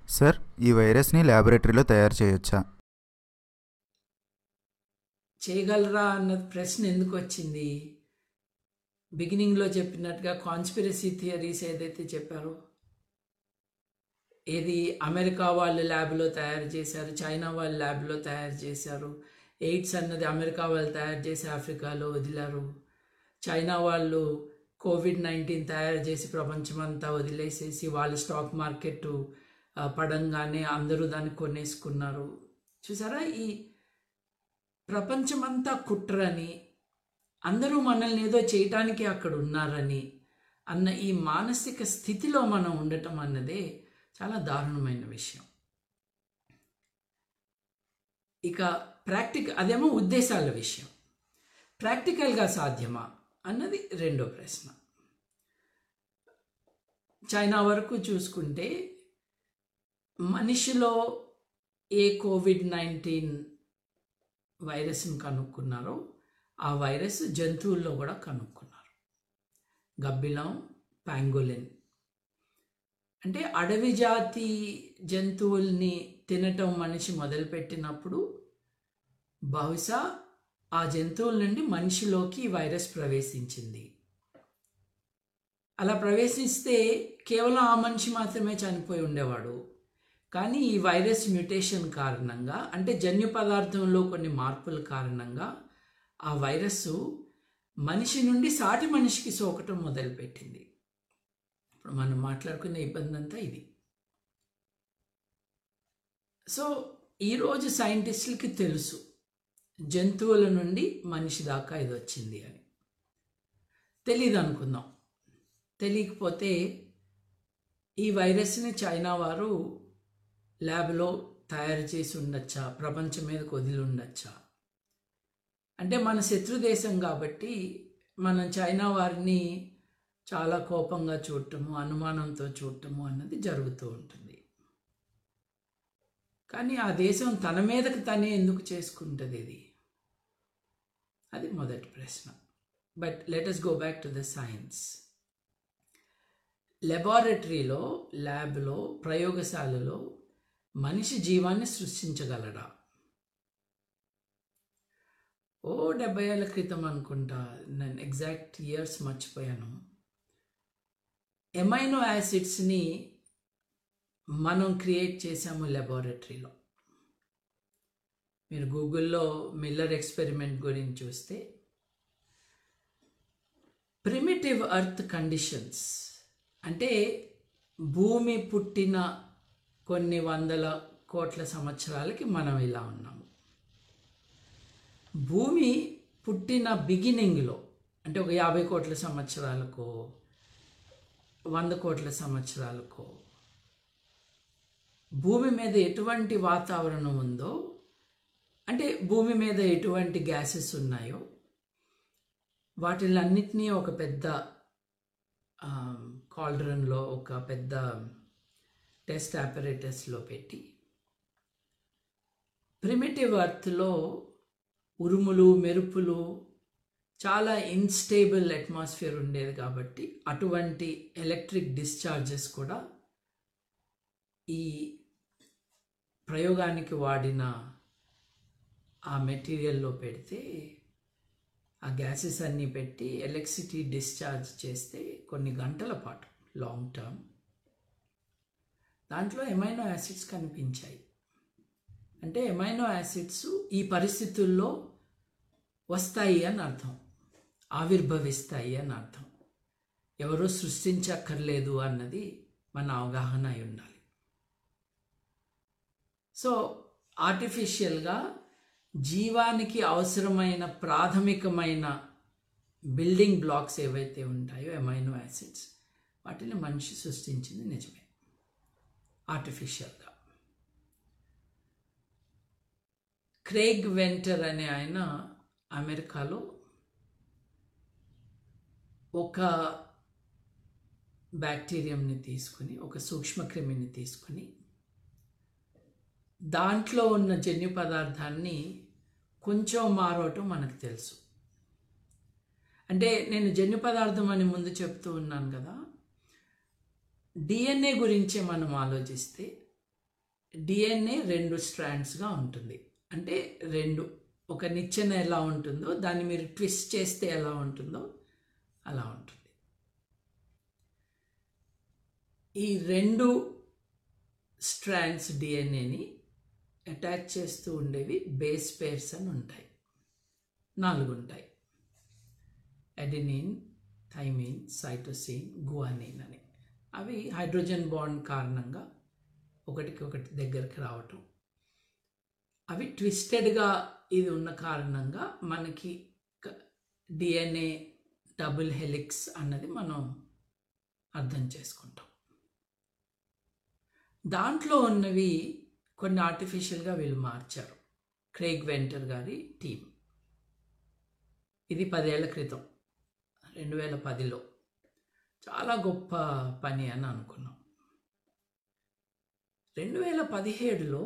Sir, ఈ వైరస్ని ల్యాబొరేటరీలో తయారు చేయొచ్చా? చేయగలరా అన్నది ప్రశ్న ఎందుకు వచ్చింది? బిగినింగ్లో చెప్పినట్టుగా కాన్స్పిరసీ థియరీస్ ఏదైతే చెప్పారో, ఏది అమెరికా వాళ్ళు ల్యాబ్లో తయారు చేశారు, చైనా వాళ్ళు ల్యాబ్లో తయారు చేశారు, ఎయిడ్స్ అన్నది అమెరికా వాళ్ళు తయారు చేసి ఆఫ్రికాలో వదిలారు, చైనా వాళ్ళు కోవిడ్-19 తయారు చేసి ప్రపంచమంతా వదిలేసేసి వాళ్ళు స్టాక్ మార్కెట్ పడంగానే అందరూ దాన్ని కొనేసుకున్నారు. చూసారా, ఈ ప్రపంచమంతా కుట్రని, అందరూ మనల్ని ఏదో చేయటానికి అక్కడ ఉన్నారని అన్న ఈ మానసిక స్థితిలో మనం ఉండటం అన్నదే చాలా దారుణమైన విషయం. ఇక అదేమో ఉద్దేశాల విషయం. ప్రాక్టికల్గా సాధ్యమా అన్నది రెండో ప్రశ్న. చైనా వరకు చూసుకుంటే మనిషిలో ఏ కోవిడ్-19 వైరస్ని కనుక్కున్నారో ఆ వైరస్ జంతువుల్లో కూడా కనుక్కున్నారు. గబ్బిలం, పాంగోలిన్ అంటే అడవి జాతి జంతువుల్ని తినటం మనిషి మొదలుపెట్టినప్పుడు బహుశా ఆ జంతువుల నుండి మనిషిలోకి ఈ వైరస్ ప్రవేశించింది. అలా ప్రవేశిస్తే కేవలం ఆ మనిషి మాత్రమే చనిపోయి ఉండేవాడు. కానీ ఈ వైరస్ మ్యూటేషన్ కారణంగా, అంటే జన్యు పదార్థంలో కొన్ని మార్పుల కారణంగా ఆ వైరస్సు మనిషి నుండి సాటి మనిషికి సోకటం మొదలుపెట్టింది. ఇప్పుడు మనం మాట్లాడుకునే ఇబ్బంది అంతా ఇది. సో ఈరోజు సైంటిస్టులకి తెలుసు జంతువుల నుండి మనిషి దాకా ఇది వచ్చింది అని. తెలీదు అనుకుందాం. తెలియకపోతే ఈ వైరస్ని చైనా వారు ల్యాబ్లో తయారు చేసి ఉండొచ్చా, ప్రపంచం మీదకి వదిలి ఉండొచ్చా? అంటే మన శత్రు దేశం కాబట్టి మనం చైనా వారిని చాలా కోపంగా చూడటము, అనుమానంతో చూడటము అన్నది జరుగుతూ ఉంటుంది. కానీ ఆ దేశం తన మీదకి తనే ఎందుకు చేసుకుంటుంది ఇది? అది మొదటి ప్రశ్న. But let us go back to the science. లెబారెటరీలో, ల్యాబ్లో, ప్రయోగశాలలో మనిషి జీవాన్ని సృష్టించగలడా? 70 ఏళ్ళ క్రితం అనుకుంటా, నేను ఎగ్జాక్ట్ ఇయర్స్ మర్చిపోయాను, ఎమైనో యాసిడ్స్ని మనం క్రియేట్ చేసాము లెబారెటరీలో. మీరు గూగుల్లో మిల్లర్ ఎక్స్పెరిమెంట్ గురించి చూస్తే ప్రిమిటివ్ ఎర్త్ కండిషన్స్, అంటే భూమి పుట్టిన కొన్ని వందల కోట్ల సంవత్సరాలకి మనం ఇలా ఉన్నాము. భూమి పుట్టిన బిగినింగ్లో, అంటే ఒక 50 కోట్ల సంవత్సరాలకో 100 కోట్ల సంవత్సరాలకో భూమి మీద ఎటువంటి వాతావరణం ఉందో, అంటే భూమి మీద ఎటువంటి గ్యాసెస్ ఉన్నాయో వాటిలన్నిటినీ ఒక పెద్ద కాల్డ్రన్లో, ఒక పెద్ద టెస్ట్ ఆపరేటర్స్లో పెట్టి ప్రిమిటివ్ ఎర్త్లో ఉరుములు, మెరుపులు, చాలా ఇన్స్టేబుల్ అట్మాస్ఫియర్ ఉండేది కాబట్టి అటువంటి ఎలక్ట్రిక్ డిశ్చార్జెస్ కూడా ఈ ప్రయోగానికి వాడిన ఆ మెటీరియల్లో పెడితే, ఆ గ్యాసెస్ అన్నీ పెట్టి ఎలక్ట్రిసిటీ డిశ్చార్జ్ చేస్తే కొన్ని గంటల పాటు, లాంగ్ టర్మ్, దాంట్లో ఎమైనో యాసిడ్స్ కనిపించాయి. అంటే ఎమైనో యాసిడ్స్ ఈ పరిస్థితుల్లో వస్తాయి అని అర్థం, ఆవిర్భవిస్తాయి అని అర్థం. ఎవరో సృష్టించక్కర్లేదు అన్నది మన అవగాహన అయి ఉండాలి. సో ఆర్టిఫిషియల్గా జీవానికి అవసరమైన ప్రాథమికమైన బిల్డింగ్ బ్లాక్స్ ఏవైతే ఉంటాయో ఎమైనో యాసిడ్స్, వాటిని మనిషి సృష్టించింది నిజమే, ఆర్టిఫిషియల్గా. క్రేగ్ వెంటర్ అనే ఆయన అమెరికాలో ఒక బ్యాక్టీరియంని తీసుకుని, ఒక సూక్ష్మక్రిమిని తీసుకుని, దాంట్లో ఉన్న జన్యు పదార్థాన్ని కొంచెం మారవటం మనకు తెలుసు. అంటే నేను జన్యు పదార్థం అని ముందు చెప్తూ ఉన్నాను కదా, డిఎన్ఏ గురించే మనం ఆలోచిస్తే డిఎన్ఏ 2 స్ట్రాండ్స్గా ఉంటుంది. అంటే ఒక నిచ్చెన ఎలా ఉంటుందో దాన్ని మీరు ట్విస్ట్ చేస్తే ఎలా ఉంటుందో అలా ఉంటుంది. ఈ 2 స్ట్రాండ్స్ డిఎన్ఏని అటాచ్ చేస్తూ ఉండేవి బేస్ పేర్స్ అని ఉంటాయి. 4 ఉంటాయి. ఎడినిన్, థైమిన్, సైటోసిన్, గువానిన్ అని. అవి హైడ్రోజన్ బాండ్ కారణంగా ఒకటికొకటి దగ్గరికి రావటం. అవి ట్విస్టెడ్గా ఇది ఉన్న కారణంగా మనకి డిఎన్ఏ డబుల్ హెలిక్స్ అన్నది మనం అర్థం చేసుకుంటాం. దాంట్లో ఉన్నవి కొన్ని ఆర్టిఫిషియల్గా వీళ్ళు మార్చారు. క్రేగ్ వెంటర్ గారి టీం. ఇది 10 ఏళ్ల క్రితం 2010లో చాలా గొప్ప పని అని అనుకున్నాం. 2017లో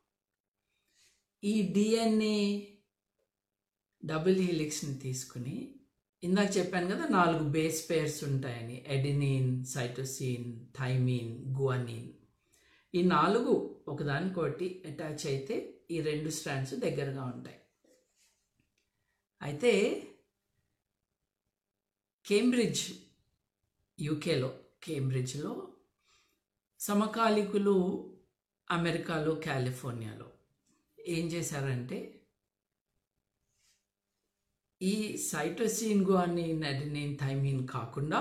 ఈ డిఎన్ఏ డబుల్ హెలిక్స్ని తీసుకుని, ఇందాక చెప్పాను కదా 4 base pairs adenine, cytosine, thymine, guanine, గువానిన్. ఈ 4 ఒకదానికొకటి అటాచ్ అయితే ఈ 2 స్ట్రాండ్స్ దగ్గరగా ఉంటాయి. అయితే కేంబ్రిడ్జ్, యూకేలో కేంబ్రిడ్జ్లో సమకాలీకులు అమెరికాలో కాలిఫోర్నియాలో ఏం చేశారంటే ఈ సైటోసిన్, గువానిన్, ఎడినిన్, థైమిన్ కాకుండా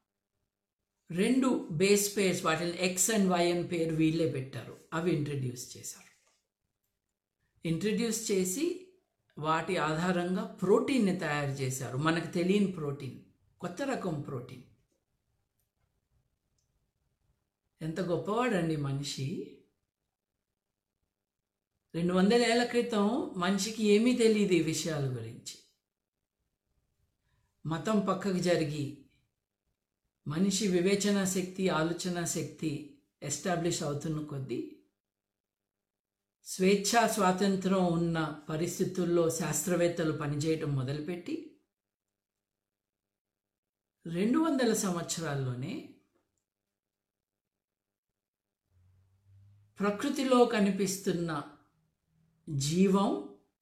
2 బేస్ పేర్స్, వాటిని ఎక్స్ అండ్ వై అని పేరు వీళ్ళే పెట్టారు. అవి ఇంట్రడ్యూస్ చేశారు. ఇంట్రడ్యూస్ చేసి వాటి ఆధారంగా ప్రోటీన్ని తయారు చేశారు. మనకు తెలియని ప్రోటీన్, కొత్త రకం ప్రోటీన్. ఎంత గొప్పవాడండి మనిషి. 200 ఏళ్ల క్రితం మనిషికి ఏమీ తెలియదు ఈ విషయాల గురించి. మతం పక్కకు జరిగి మనిషి వివేచన శక్తి, ఆలోచన శక్తి ఎస్టాబ్లిష్ అవుతున్న కొద్దీ, స్వేచ్ఛా స్వాతంత్రం ఉన్న పరిస్థితుల్లో శాస్త్రవేత్తలు పనిచేయడం మొదలుపెట్టి 200 సంవత్సరాల్లోనే ప్రకృతిలో కనిపిస్తున్న జీవం,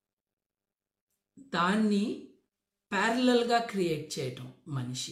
దాన్ని ప్యారలల్గా క్రియేట్ చేయటం మనిషి.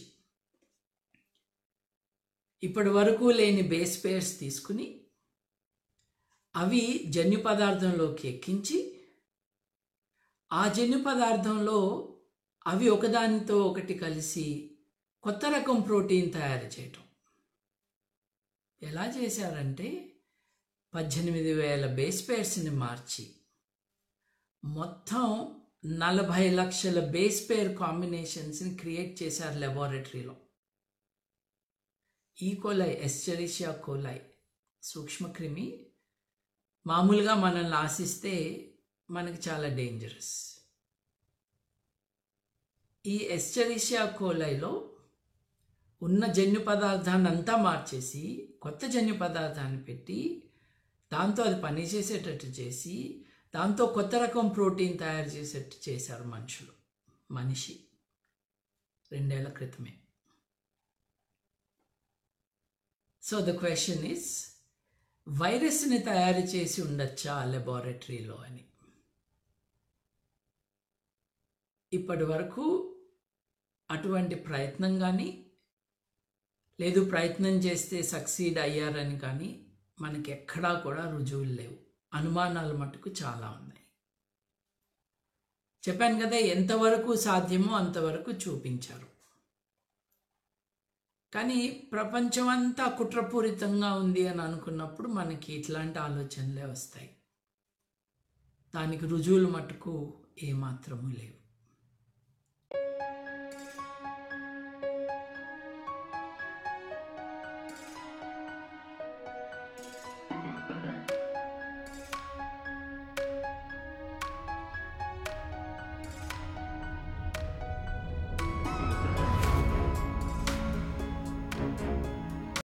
ఇప్పటి వరకు లేని బేస్ పేర్స్ తీసుకుని అవి జన్యు పదార్థంలోకి ఎక్కించి, ఆ జన్యు పదార్థంలో అవి ఒకదానితో ఒకటి కలిసి కొత్త రకం ప్రోటీన్ తయారు చేయటం. ఎలా చేశారంటే 18,000 బేస్ పేర్స్ని మార్చి మొత్తం 40 లక్షల బేస్ పేర్ కాంబినేషన్స్ని క్రియేట్ చేశారు లెబారెటరీలో. ఈకోలై, ఎస్చెరిషియా కోలై సూక్ష్మక్రిమి మామూలుగా మనల్ని ఆశిస్తే మనకి చాలా డేంజరస్. ఈ ఎస్చెరిషియా కోలైలో ఉన్న జన్యు పదార్థాన్ని అంతా మార్చేసి కొత్త జన్యు పదార్థాన్ని పెట్టి దాంతో అది పనిచేసేటట్టు చేసి దాంతో కొత్త రకం ప్రోటీన్ తయారు చేసేట్టు చేశారు మనిషి 2 ఏళ్ల క్రితమే. సో ద క్వశ్చన్ ఈస్, వైరస్ని తయారు చేసి ఉండొచ్చా లెబారెటరీలో అని. ఇప్పటి వరకు అటువంటి ప్రయత్నం కానీ, లేదు ప్రయత్నం చేస్తే సక్సీడ్ అయ్యారని కానీ మనకి ఎక్కడా కూడా రుజువులు లేవు. అనుమానాలు మటుకు చాలా ఉన్నాయి. చెప్పాను కదా, ఎంతవరకు సాధ్యమో అంతవరకు చూపించారు. కానీ ప్రపంచం అంతా కుట్రపూరితంగా ఉంది అని అనుకున్నప్పుడు మనకి ఇట్లాంటి ఆలోచనలే వస్తాయి. దానికి రుజువులు మటుకు ఏమాత్రము లేవు.